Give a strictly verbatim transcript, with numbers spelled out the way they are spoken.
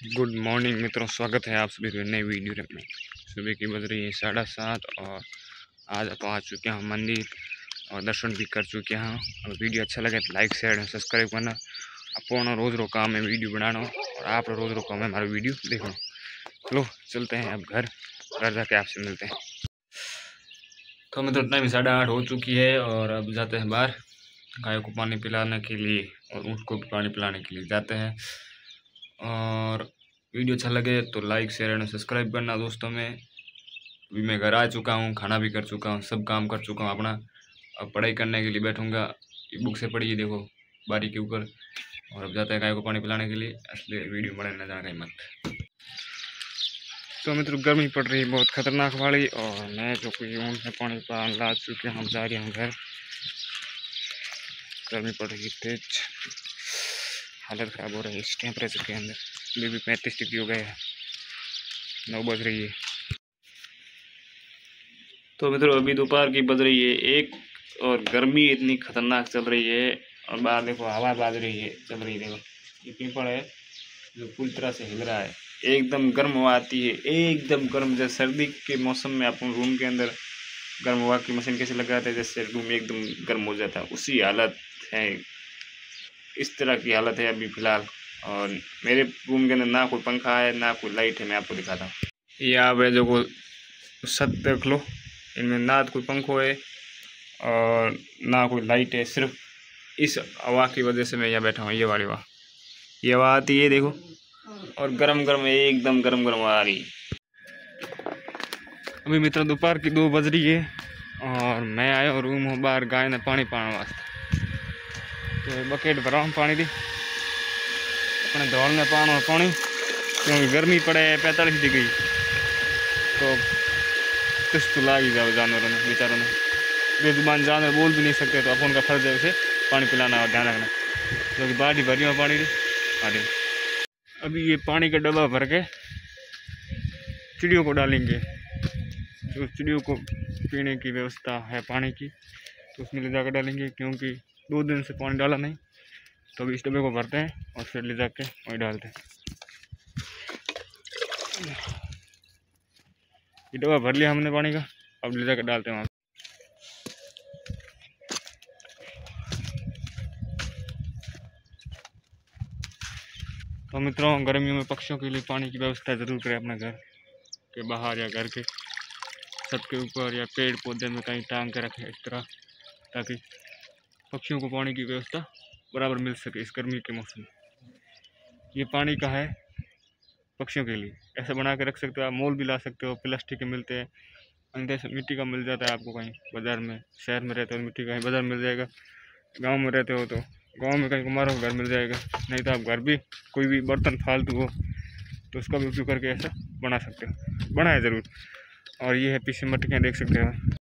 Good morning मित्रों, स्वागत है आप सभी को नई वीडियो में। सुबह की बज रही है साढ़े सात और आज आप आ चुके हैं मंदिर और दर्शन भी कर चुके हैं। और वीडियो अच्छा लगे तो लाइक शेयर और सब्सक्राइब करना। अपना रोज़ रो काम है वीडियो बनाना और आप रोज़ रो काम है हमारा वीडियो देखना। चलो चलते हैं अब घर घर जाके आपसे मिलते हैं। तो मित्रों टाइम साढ़े आठ हो चुकी है और अब जाते हैं बाहर गाय को पानी पिलाने के लिए और ऊँट को भी पानी पिलाने के लिए जाते हैं। और वीडियो अच्छा लगे तो लाइक शेयर एंड सब्सक्राइब करना दोस्तों में। अभी मैं घर आ चुका हूँ, खाना भी कर चुका हूँ, सब काम कर चुका हूँ अपना। अब पढ़ाई करने के लिए बैठूंगा। बुक से पढ़िए देखो बारी के ऊपर। और अब जाते हैं गाय को पानी पिलाने के लिए, इसलिए वीडियो बड़े न जा रहे मत। तो मित्रों गर्मी पड़ रही है बहुत खतरनाक वाली और मैं जो कोई ऊँट में पानी पान ला चुके हम जा रहे हैं घर। गर्मी पड़ रही है तेज, हालत ख़राब हो रही है इस टेम्परेचर के अंदर। अभी भी पैंतीस डिग्री हो गए हैं, नौ बज रही है। तो मित्रों अभी दोपहर की बज रही है एक और गर्मी इतनी खतरनाक चल रही है। और बाहर देखो हवा बाज रही है चल रही है। देखो ये पीपल है जो पूरी तरह से हिल रहा है, एकदम गर्म हवा आती है, एकदम गर्म। जैसे सर्दी के मौसम में अपन रूम के अंदर गर्म हवा की मशीन कैसे लगाते हैं, जैसे रूम एकदम गर्म हो जाता है, उसी हालत है। इस तरह की हालत है अभी फ़िलहाल। और मेरे रूम के अंदर ना कोई पंखा है ना कोई लाइट है। मैं आपको दिखाता हूँ, ये आप है जो को छत देख लो, इनमें ना कोई पंखो है और ना कोई लाइट है। सिर्फ इस हवा की वजह से मैं यहाँ बैठा हूँ। ये वाली हवा, ये हवा आती है देखो, और गरम गरम है, एकदम गरम गरम हवा आ रही है। अभी मित्र दोपहर की दो बज रही है और मैं आया और रूम हूँ बाहर गाय ने पानी पाने वास्ते। तो बकेट भरा हूँ पानी दी अपने धौल में पाना पानी, क्योंकि गर्मी पड़े है पैंतालीस डिग्री। तो कुछ तो ला ही जाओ जानवरों ने, बेचारों ने। बेजुबान जानवर बोल भी नहीं सकते, तो अपन का फर्ज है उसे पानी पिलाना और ध्यान रखना। क्योंकि बाल्टी भरी हुआ पानी दी पानी। अभी ये पानी का डब्बा भर के चिड़ियों को डालेंगे। जो चिड़ियों को पीने की व्यवस्था है पानी की, तो उसमें ले जाकर डालेंगे। क्योंकि दो दिन से पानी डाला नहीं, तो अभी इस डब्बे को भरते हैं और फिर ले जाके वहीं डालते हैं। ये डब्बा भर लिया हमने पानी का, अब ले जाकर डालते हैं वहाँ। तो मित्रों गर्मियों में पक्षियों के लिए पानी की व्यवस्था ज़रूर करें अपने घर के बाहर या घर के छत के ऊपर या पेड़ पौधे में कहीं टांग के रखें इस तरह, ताकि पक्षियों को पानी की व्यवस्था बराबर मिल सके इस गर्मी के मौसम में। ये पानी का है पक्षियों के लिए, ऐसा बना के रख सकते हो आप। मोल भी ला सकते हो, प्लास्टिक के मिलते हैं, अंदर से मिट्टी का मिल जाता है आपको कहीं बाज़ार में। शहर में रहते हो मिट्टी का बाज़ार मिल जाएगा, गांव में रहते हो तो गांव में कहीं कुमारों घर मिल जाएगा। नहीं तो आप घर भी कोई भी बर्तन फालतू हो तो उसका भी उपयोग करके ऐसा बना सकते हो, बनाए ज़रूर। और ये है पीछे मटकियाँ देख सकते हो।